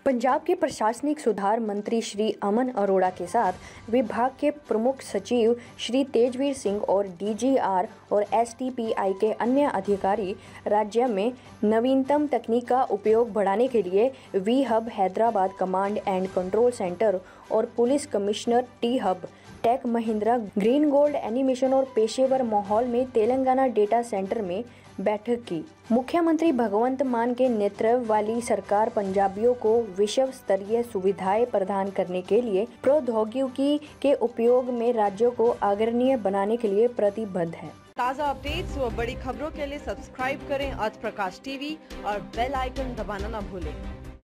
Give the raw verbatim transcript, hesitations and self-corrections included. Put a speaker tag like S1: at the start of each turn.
S1: पंजाब के प्रशासनिक सुधार मंत्री श्री अमन अरोड़ा के साथ विभाग के प्रमुख सचिव श्री तेजवीर सिंह और डीजीआर और एसटीपीआई के अन्य अधिकारी राज्य में नवीनतम तकनीक का उपयोग बढ़ाने के लिए we hub Hyderabad command and control centre और police commissioner T hub tech Mahindra green gold animation और पेशेवर माहौल में तेलंगाना डेटा सेंटर में बैठक की। मुख्यमंत्री भगवंत मान के नेतृत्व वाली सरकार पंजाबियों को विश्व स्तरीय सुविधाएं प्रदान करने के लिए प्रौद्योगिकी के उपयोग में राज्यों को अग्रणी बनाने के लिए प्रतिबद्ध है।
S2: ताज़ा अपडेट्स व बड़ी खबरों के लिए सब्सक्राइब करें आज प्रकाश टीवी और बेल आइकन दबाना न भूलें।